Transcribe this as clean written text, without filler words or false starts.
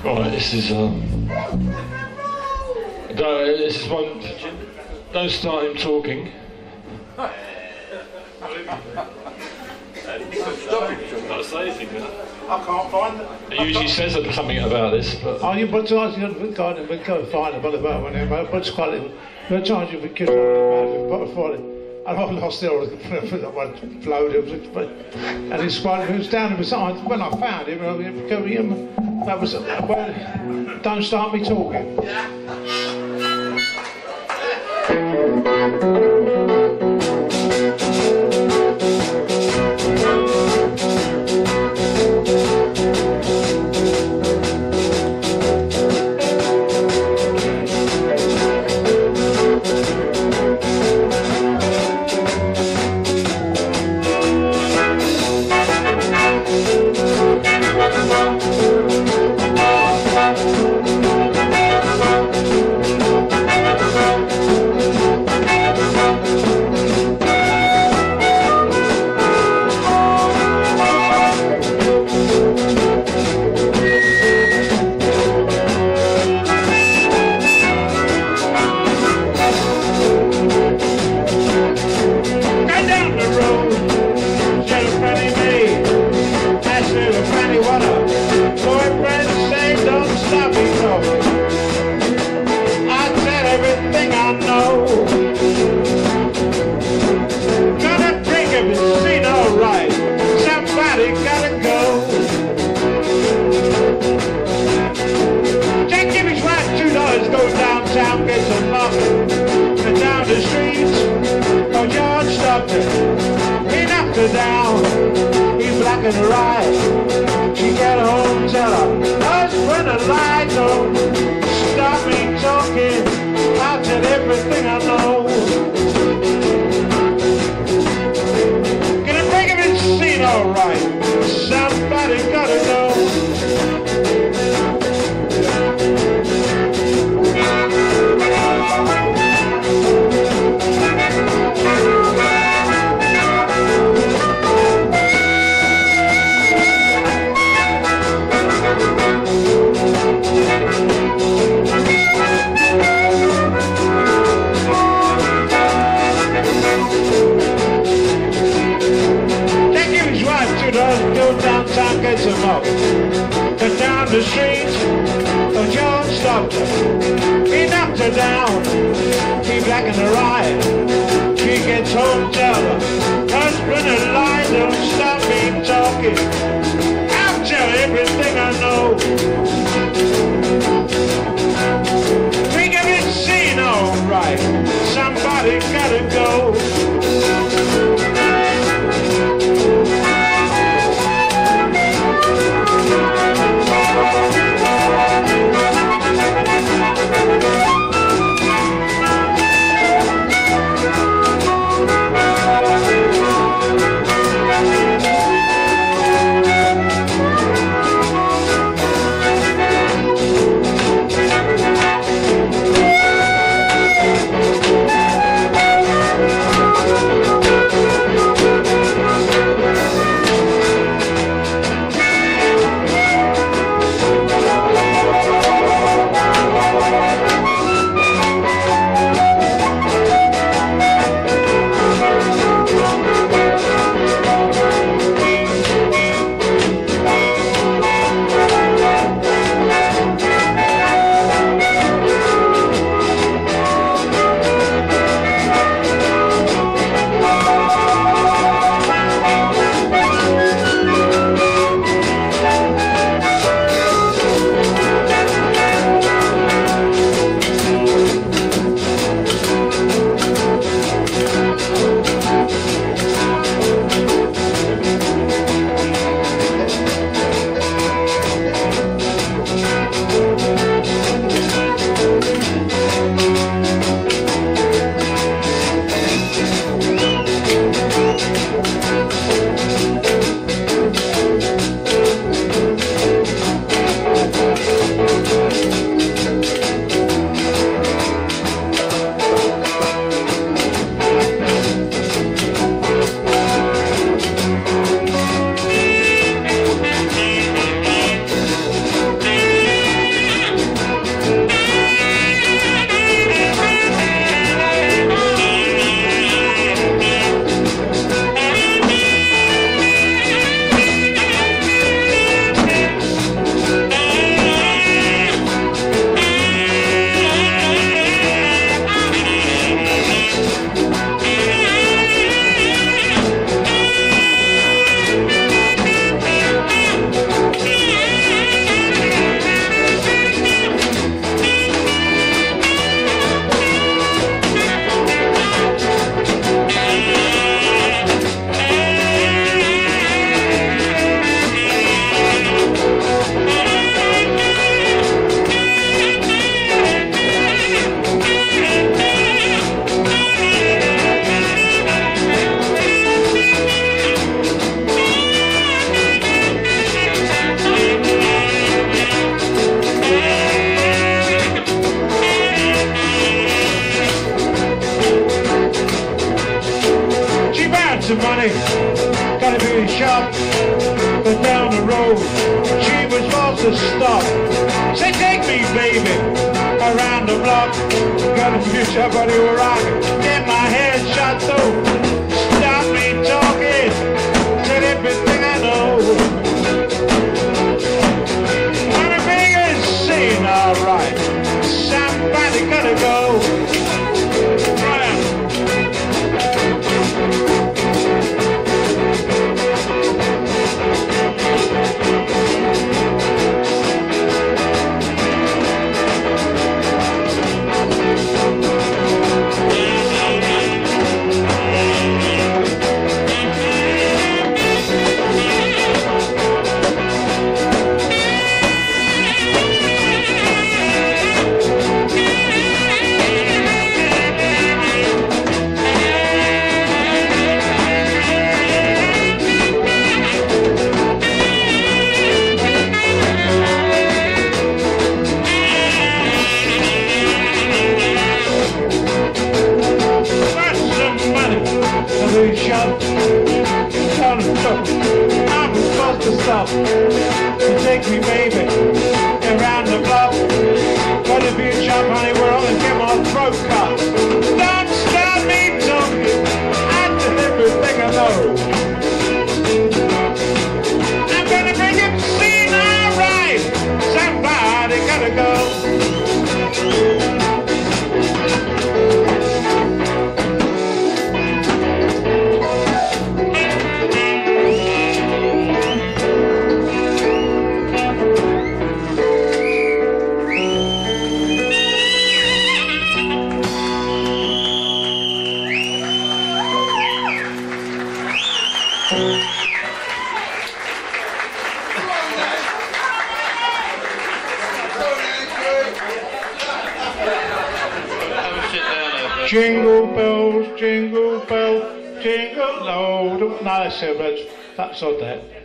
Right, this is one. Don't start him talking. Not say anything. I can't find it. He usually says something about this, but. Oh, you but I we've got to find it about when him, but it's quite a the times you've been killed and I lost the old flowed and his quite it was down beside when I found him, that was well, don't start me talking. supposed to stop. Say, take me, baby, around the block. Gonna finish up on you around. Get my head shot through. Stop me talking. Said everything I know. I'm a big scene, alright. Somebody gotta go. I'm supposed to stop. You take me, baby, around the block. Gotta be a chop, honey, we're all gonna get my throat cut. Don't stop me talking. I did everything I know. I'm gonna bring it clean, alright. Somebody gotta go. Jingle bells, jingle bells, jingle. No, that's it, that's on that.